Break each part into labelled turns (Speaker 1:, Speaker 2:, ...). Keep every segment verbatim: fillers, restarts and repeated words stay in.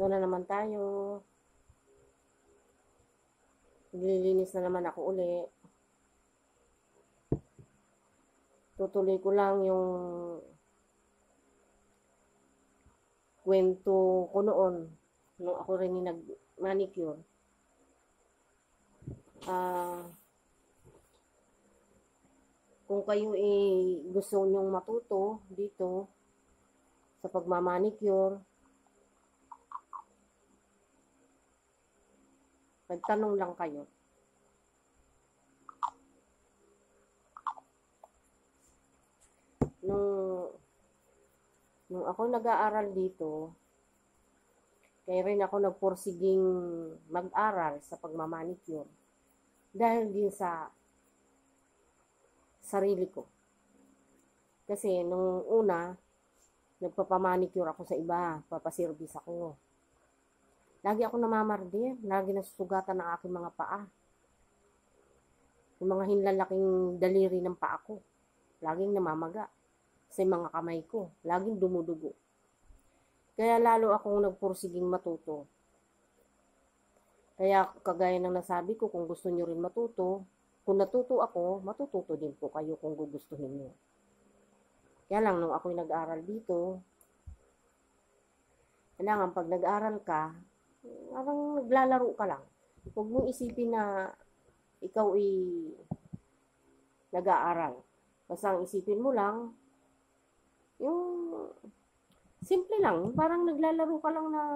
Speaker 1: Ito na naman tayo. Naglilinis na naman ako uli. Tutuloy ko lang yung kwento ko noon nung ako rin yung nag-manicure. Ah, uh, kung kayo eh gusto nyong matuto dito sa pagmamanicure, magtanong lang kayo. Nung, nung ako nag-aaral dito, kaya rin ako nagpursiging mag-aral sa pagmamanicure. Dahil din sa sarili ko. Kasi nung una, nagpapamanicure ako sa iba, papaservice ako. Lagi ako namamardir, lagi nasusugatan ng aking mga paa. Yung mga hinlalaking daliri ng paa ko, laging namamaga. Sa mga kamay ko, laging dumudugo. Kaya lalo akong nagpursiging matuto. Kaya kagaya ng nasabi ko, kung gusto nyo rin matuto, kung natuto ako, matututo din po kayo kung gugustuhin nyo. Kaya lang, nung ako'y nag-aral dito, kailangan pag nag-aral ka, parang naglalaro ka lang. Huwag mong isipin na ikaw ay nag-aaral. Basta ang isipin mo lang, yung simple lang, parang naglalaro ka lang na,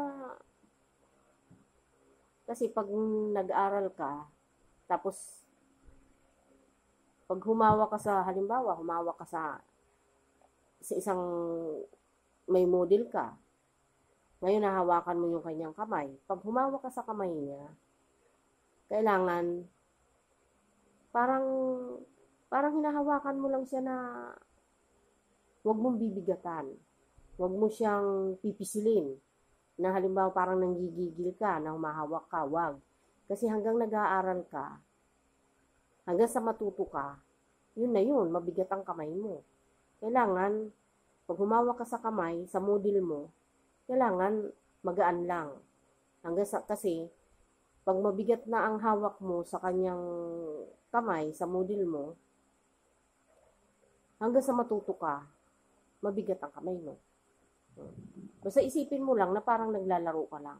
Speaker 1: kasi pag nag-aral ka, tapos pag humawa ka sa, halimbawa, humawa ka sa, sa isang may model ka, ngayon nahawakan mo yung kanyang kamay. Pag humawa ka sa kamay niya, kailangan, parang, parang hinahawakan mo lang siya na, huwag mong bibigatan. Huwag mo siyang pipisilin. Na halimbawa parang nanggigigil ka, na humahawak ka, wag. Kasi hanggang nag-aaral ka, hanggang sa matuto ka, yun na yun, mabigat ang kamay mo. Kailangan, pag humawak ka sa kamay, sa model mo, kailangan magaan lang. Hanggang sa, kasi, pag mabigat na ang hawak mo sa kanyang kamay, sa model mo, hanggang sa matuto ka, mabigat ang kamay mo. Basta isipin mo lang na parang naglalaro ka lang.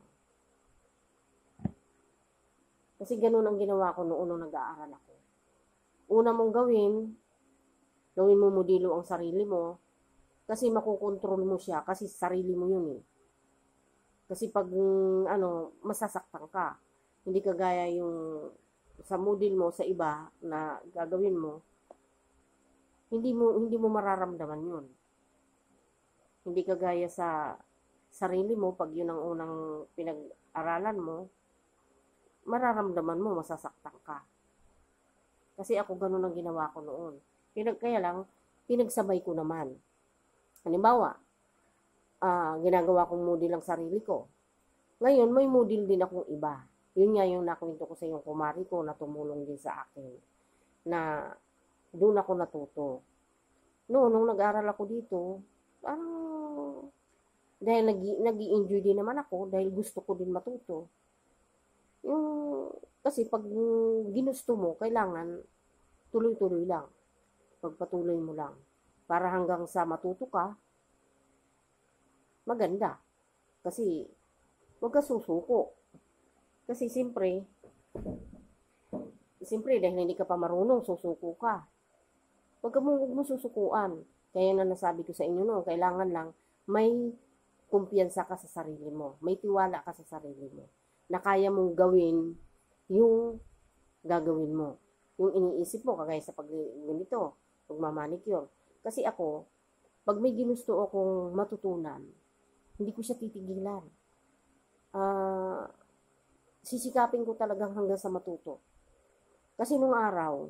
Speaker 1: Kasi ganun ang ginawa ko noon nung nag-aaral ako. Una mong gawin, gawin mo modelo ang sarili mo, kasi makukontrol mo siya, kasi sarili mo yun eh. Kasi pag, ano, masasaktan ka. Hindi kagaya yung sa model mo, sa iba, na gagawin mo, hindi mo, hindi mo mararamdaman yun. Hindi kagaya sa sarili mo, pag yun ang unang pinag-aralan mo, mararamdaman mo, masasaktan ka. Kasi ako ganun ang ginawa ko noon. Pinag, kaya lang, pinagsabay ko naman. Halimbawa, uh, ginagawa kong model ang sarili ko. Ngayon, may model din akong iba. Yun nga yung nakwento ko sa yung kumari ko na tumulong din sa akin. Na doon ako natuto. Noon, nung nag-aral ako dito, parang dahil nag-i-enjoy din naman ako, dahil gusto ko din matuto. Yung, kasi pag ginusto mo, kailangan tuloy-tuloy lang. Pagpatuloy mo lang. Para hanggang sa matuto ka, maganda. Kasi, huwag ka susuko. Kasi siyempre, siyempre dahil hindi ka pa marunong, susuko ka. Huwag ka mo, huwag mo susukuan. Kaya na nasabi ko sa inyo noon, kailangan lang may kumpiyansa ka sa sarili mo. May tiwala ka sa sarili mo. Na kaya mong gawin yung gagawin mo. Yung iniisip mo, kagaya sa pag ganito, pagmamanicure. Kasi ako, pag may ginusto akong matutunan, hindi ko siya titigilan. Uh, sisikapin ko talagang hanggang sa matuto. Kasi nung araw,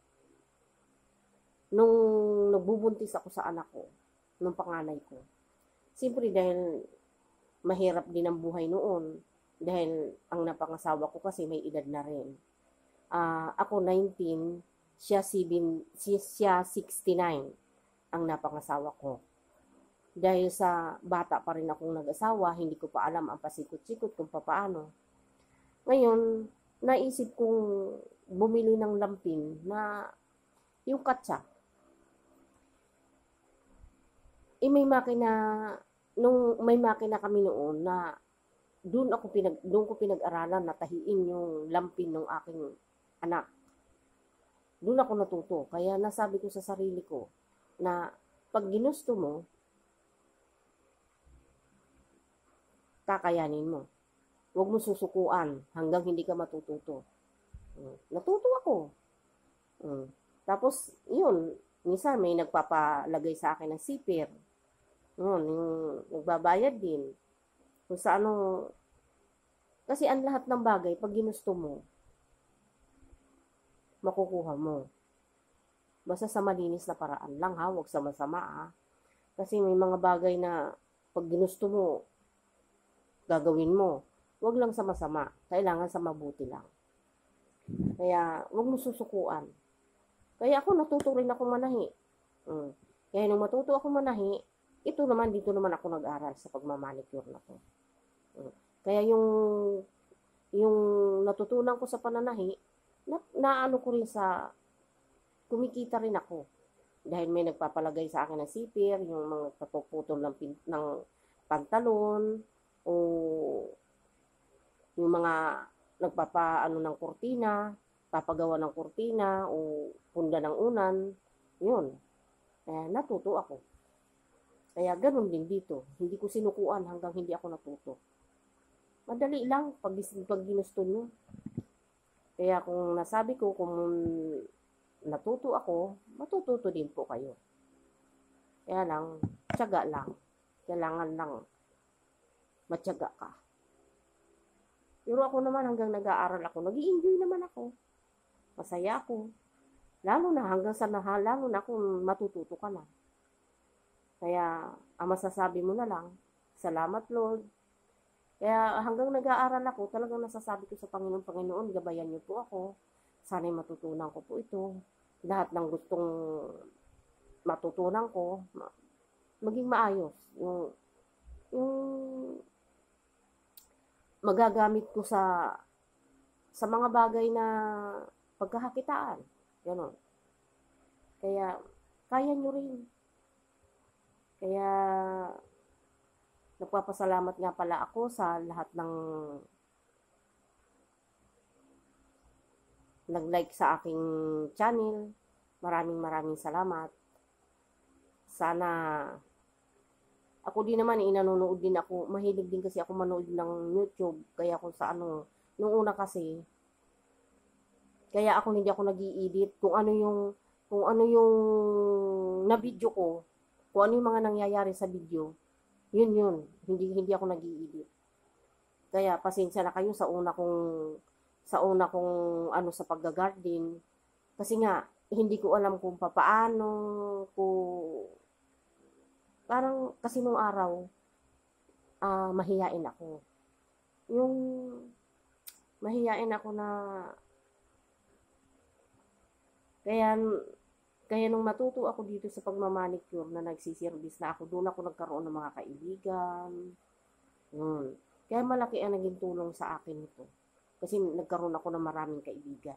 Speaker 1: nung nagbubuntis ako sa anak ko, nung panganay ko, siyempre dahil mahirap din ang buhay noon, dahil ang napangasawa ko kasi may edad na rin. Uh, ako nineteen, siya, seven, siya sixty-nine ang napangasawa ko. Dahil sa bata pa rin akong nag-asawa, hindi ko pa alam ang pasikot-sikot kung papaano. Ngayon, naisip kong bumili ng lampin na yung katsa. Eh, may makina, nung may makina kami noon na doon ako pinag doon ko pinag-aralan na tahiin yung lampin ng aking anak. Doon ako natuto. Kaya nasabi ko sa sarili ko na pag ginusto mo, kakayanin mo. Huwag mo susukuan hanggang hindi ka matututo. Mm. Natuto ako. Mm. Tapos, yun, minsan may nagpapalagay sa akin ng sipir. Yun, yung nagbabayad din. Kung sa ano, kasi ang lahat ng bagay, pag ginusto mo, makukuha mo. Basta sa malinis na paraan lang ha, huwag sa masama ha. Kasi may mga bagay na pag ginusto mo, gagawin mo. Huwag lang sa masama, kailangan sa mabuti lang. Kaya, huwag mo susukuan. Kaya ako, natuto rin ako manahi. Mm. Kaya nung matuto ako manahi, ito naman, dito naman ako nag-aral sa pagmamanicure na to. Mm. Kaya yung, yung natutunan ko sa pananahi, na, naano ko rin sa, kumikita rin ako. Dahil may nagpapalagay sa akin ng sipir, yung mga papuputol ng, ng pantalon, o yung mga nagpapaano ng kurtina, papagawa ng kurtina, o punda ng unan, yun. Eh, natuto ako. Kaya ganun din dito. Hindi ko sinukuan hanggang hindi ako natuto. Madali lang pag, pag ginusto nyo. Kaya kung nasabi ko, kung natuto ako, matututo din po kayo. Kaya lang, tiyaga lang. Kailangan lang matyaga ka. Pero ako naman hanggang nag-aaral ako, nag-i-enjoy naman ako. Masaya ako. Lalo na hanggang sa naha, lalo na kung matututo ka na. Kaya, ang masasabi mo na lang, salamat Lord. Kaya hanggang nag-aaral ako, talagang nasasabi ko sa Panginoon, Panginoon, gabayan niyo po ako. Sana'y matutunan ko po ito. Lahat ng gustong matutunan ko, maging maayos. Yung, yung magagamit ko sa sa mga bagay na pagkakakitaan. Ganon. Kaya, kaya nyo rin. Kaya, nagpapasalamat nga pala ako sa lahat ng nag-like sa aking channel. Maraming maraming salamat. Sana, ako din naman, inanonood din ako. Mahilig din kasi ako manood ng YouTube. Kaya kung sa ano, nung una kasi, kaya ako hindi ako nag-i-edit. Kung ano yung, kung ano yung na-video ko, kung ano yung mga nangyayari sa video, yun yun. Hindi, hindi ako nag-i-edit. Kaya pasensya na kayo sa una kong, sa una kong ano sa pagga-garden. Kasi nga, hindi ko alam kung papaano, kung parang kasi nung araw, uh, mahiyain ako. Yung mahiyain ako na kaya kaya nung matuto ako dito sa pagmamanicure na nagsiservice na ako, doon ako nagkaroon ng mga kaibigan. Yun. Kaya malaki ang naging tulong sa akin ito. Kasi nagkaroon ako ng maraming kaibigan.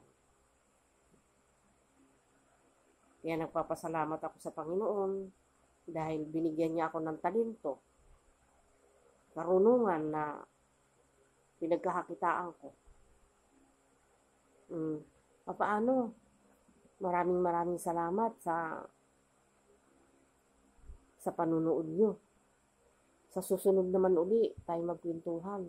Speaker 1: Kaya nagpapasalamat ako sa Panginoon dahil binigyan niya ako ng talento, karunungan na pinagkakakitaan ko. Hmm. Papaano? Maraming maraming salamat sa sa panunood nyo. Sa susunod naman uli, tayo magkwentuhan.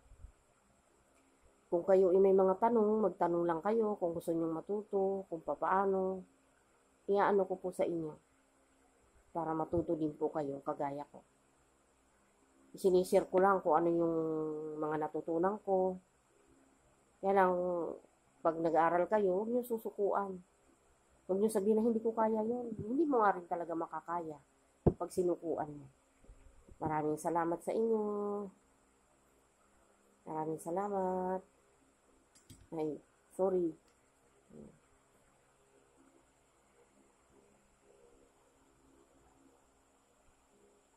Speaker 1: Kung kayo ay may mga tanong, magtanong lang kayo kung gusto nyong matuto, kung papaano. Iaano ko po sa inyo para matuto din po kayo kagaya ko. Sinishare ko lang kung ano yung mga natutunan ko. Kaya lang, pag nag-aaral kayo, huwag nyo susukuan. Huwag nyo sabihin na hindi ko kaya yun. Hindi mo nga rin talaga makakaya pag sinukuan mo. Maraming salamat sa inyo. Maraming salamat. Ay, sorry.